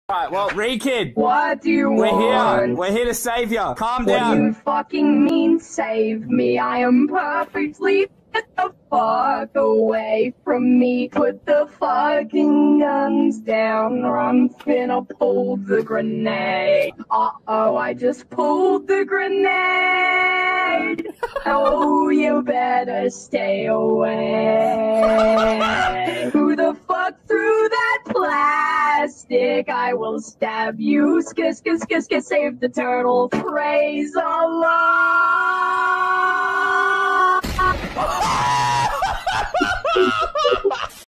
Alright, well, Rekid, What do you we're here. want? We're here to save you. Calm What do down. you fucking mean save me? I am perfectly. Get the fuck away from me. Put the fucking guns down or I'm finna pull the grenade. Uh-oh, I just pulled the grenade. Oh, you better stay away. Who the fuck threw that plastic? I will stab you. Skiss, skiss, skiss, skiss, save the turtle. Praise Allah.